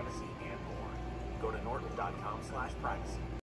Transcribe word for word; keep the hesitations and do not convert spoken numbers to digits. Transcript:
privacy, and more. Go to norton dot com slash privacy.